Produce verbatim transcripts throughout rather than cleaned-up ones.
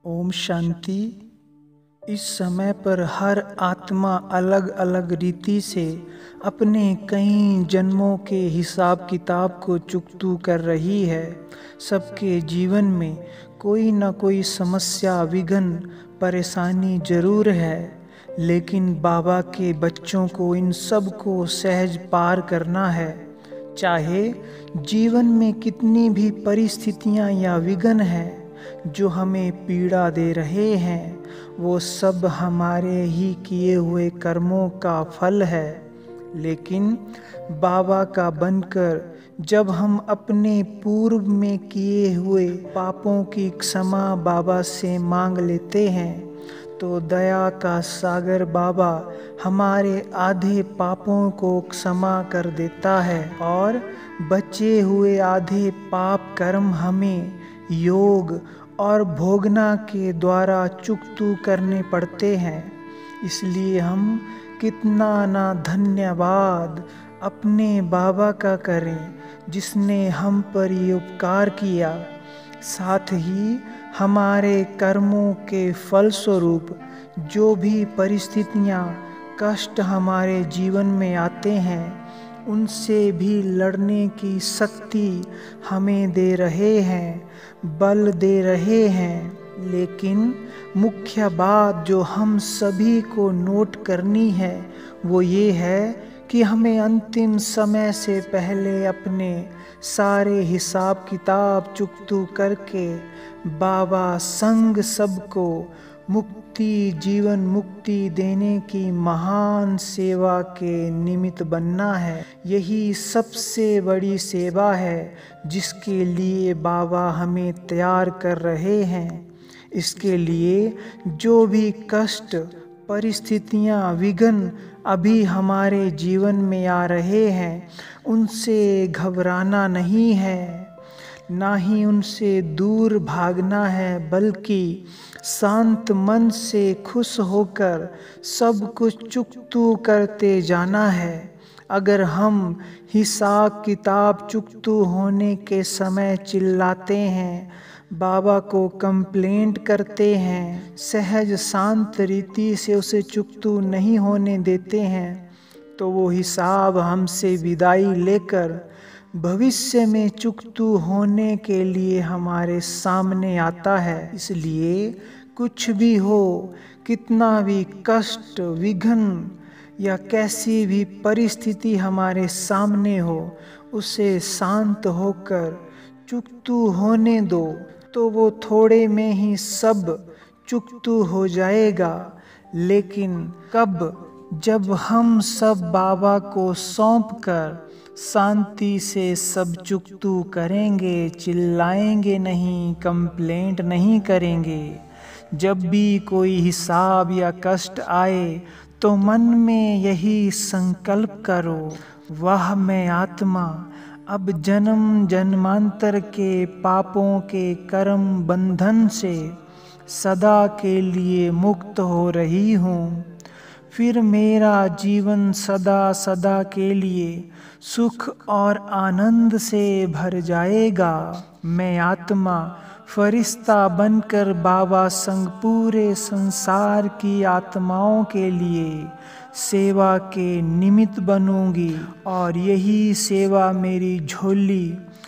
ओम शांति। इस समय पर हर आत्मा अलग अलग रीति से अपने कई जन्मों के हिसाब किताब को चुकतू कर रही है। सबके जीवन में कोई न कोई समस्या, विघ्न, परेशानी जरूर है, लेकिन बाबा के बच्चों को इन सब को सहज पार करना है। चाहे जीवन में कितनी भी परिस्थितियां या विघ्न हैं जो हमें पीड़ा दे रहे हैं, वो सब हमारे ही किए हुए कर्मों का फल है। लेकिन बाबा का बनकर जब हम अपने पूर्व में किए हुए पापों की क्षमा बाबा से मांग लेते हैं, तो दया का सागर बाबा हमारे आधे पापों को क्षमा कर देता है और बचे हुए आधे पाप कर्म हमें योग और भोगना के द्वारा चुकतू करने पड़ते हैं। इसलिए हम कितना ना धन्यवाद अपने बाबा का करें जिसने हम पर ये उपकार किया। साथ ही हमारे कर्मों के फलस्वरूप जो भी परिस्थितियां, कष्ट हमारे जीवन में आते हैं, उनसे भी लड़ने की शक्ति हमें दे रहे हैं, बल दे रहे हैं। लेकिन मुख्य बात जो हम सभी को नोट करनी है वो ये है कि हमें अंतिम समय से पहले अपने सारे हिसाब किताब चुकतू करके बाबा संग सबको मुक्ति, जीवन मुक्ति देने की महान सेवा के निमित्त बनना है। यही सबसे बड़ी सेवा है जिसके लिए बाबा हमें तैयार कर रहे हैं। इसके लिए जो भी कष्ट, परिस्थितियां, विघ्न अभी हमारे जीवन में आ रहे हैं, उनसे घबराना नहीं है, ना ही उनसे दूर भागना है, बल्कि शांत मन से खुश होकर सब कुछ चुकतू करते जाना है। अगर हम हिसाब किताब चुकतू होने के समय चिल्लाते हैं, बाबा को कंप्लेंट करते हैं, सहज शांत रीति से उसे चुकतू नहीं होने देते हैं, तो वो हिसाब हमसे विदाई लेकर भविष्य में चुकतू होने के लिए हमारे सामने आता है। इसलिए कुछ भी हो, कितना भी कष्ट, विघ्न या कैसी भी परिस्थिति हमारे सामने हो, उसे शांत होकर चुकतू होने दो, तो वो थोड़े में ही सब चुकतू हो जाएगा। लेकिन कब? जब हम सब बाबा को सौंप कर शांति से सब चुकतू करेंगे, चिल्लाएंगे नहीं, कंप्लेंट नहीं करेंगे। जब भी कोई हिसाब या कष्ट आए तो मन में यही संकल्प करो, वह मैं आत्मा अब जन्म जन्मांतर के पापों के कर्म बंधन से सदा के लिए मुक्त हो रही हूँ। फिर मेरा जीवन सदा सदा के लिए सुख और आनंद से भर जाएगा। मैं आत्मा फरिश्ता बनकर बाबा संग पूरे संसार की आत्माओं के लिए सेवा के निमित्त बनूंगी और यही सेवा मेरी झोली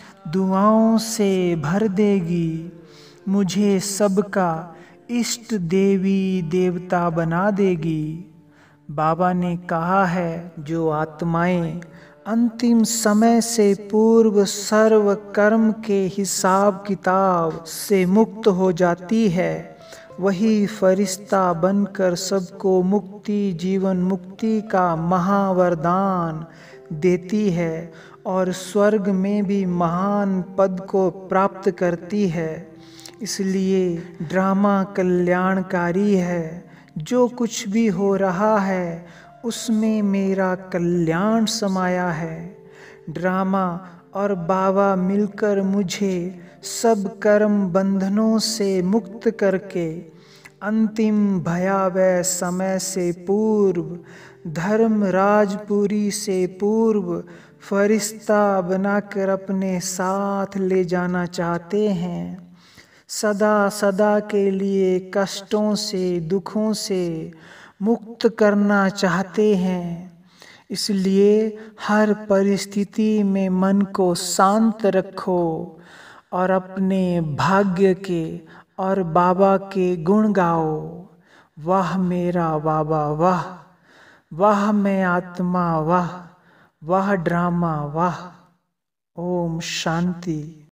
दुआओं से भर देगी, मुझे सबका इष्ट देवी देवता बना देगी। बाबा ने कहा है, जो आत्माएं अंतिम समय से पूर्व सर्व कर्म के हिसाब किताब से मुक्त हो जाती है, वही फरिश्ता बनकर सबको मुक्ति, जीवन मुक्ति का महावरदान देती है और स्वर्ग में भी महान पद को प्राप्त करती है। इसलिए ड्रामा कल्याणकारी है। जो कुछ भी हो रहा है उसमें मेरा कल्याण समाया है। ड्रामा और बाबा मिलकर मुझे सब कर्म बंधनों से मुक्त करके अंतिम भयावह समय से पूर्व, धर्म राजपुरी से पूर्व फरिश्ता बनाकर अपने साथ ले जाना चाहते हैं। सदा सदा के लिए कष्टों से, दुखों से मुक्त करना चाहते हैं। इसलिए हर परिस्थिति में मन को शांत रखो और अपने भाग्य के और बाबा के गुण गाओ। वाह मेरा बाबा वाह, वाह मैं आत्मा वाह, वाह ड्रामा वाह। ओम शांति।